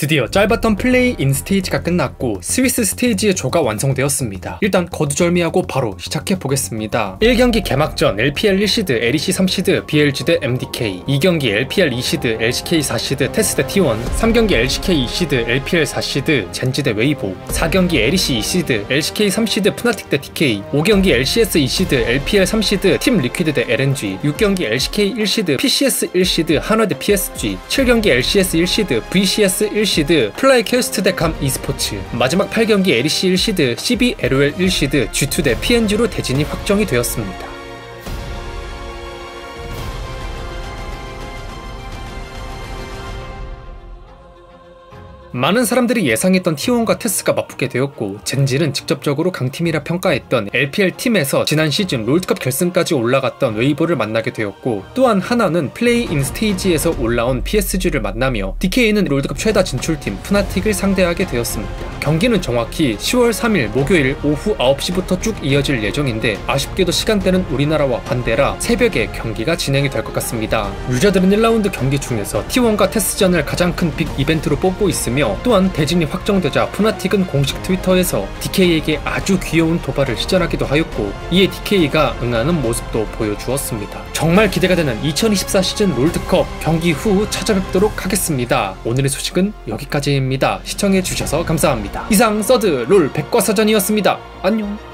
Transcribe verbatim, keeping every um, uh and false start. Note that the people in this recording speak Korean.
드디어 짧았던 플레이 인 스테이지가 끝났고 스위스 스테이지의 조가 완성되었습니다. 일단 거두절미하고 바로 시작해보겠습니다. 일 경기 개막전 엘피엘 일 시드, 엘이씨 삼 시드, 비엘지 대 엠디케이, 이 경기 엘피엘 이 시드, 엘씨케이 사 시드, 테스 대 티 원, 삼 경기 엘씨케이 이 시드, 엘피엘 사 시드, 젠지 대 웨이보, 사 경기 엘이씨 이 시드, 엘씨케이 삼 시드, 프나틱 대 티케이, 오 경기 엘씨에스 이 시드, 엘피엘 삼 시드, 팀 리퀴드 대 엘엔지, 육 경기 엘씨케이 일 시드, 피씨에스 일 시드, 한화 대 피에스지, 칠 경기 엘씨에스 일 시드, 브이씨에스 일 시드, 플라이 퀘스트 대 감 e스포츠, 마지막 팔 경기 엘이씨 일 시드, 씨비 엘오엘 일 시드, 지 투 대 피엔지로 대진이 확정이 되었습니다. 많은 사람들이 예상했던 티 원과 테스가 맞붙게 되었고, 젠지는 직접적으로 강팀이라 평가했던 엘피엘 팀에서 지난 시즌 롤드컵 결승까지 올라갔던 웨이보를 만나게 되었고, 또한 하나는 플레이 인 스테이지에서 올라온 피에스지를 만나며 디케이는 롤드컵 최다 진출팀 푸나틱을 상대하게 되었습니다. 경기는 정확히 시월 삼일 목요일 오후 아홉 시부터 쭉 이어질 예정인데, 아쉽게도 시간대는 우리나라와 반대라 새벽에 경기가 진행이 될 것 같습니다. 유저들은 일 라운드 경기 중에서 티 원과 테스전을 가장 큰 빅 이벤트로 뽑고 있으며, 또한 대진이 확정되자 푸나틱은 공식 트위터에서 디케이에게 아주 귀여운 도발을 시전하기도 하였고, 이에 디케이가 응하는 모습도 보여주었습니다. 정말 기대가 되는 이천이십사 시즌 롤드컵 경기 후 찾아뵙도록 하겠습니다. 오늘의 소식은 여기까지입니다. 시청해주셔서 감사합니다. 이상 서드 롤 백과사전이었습니다. 안녕.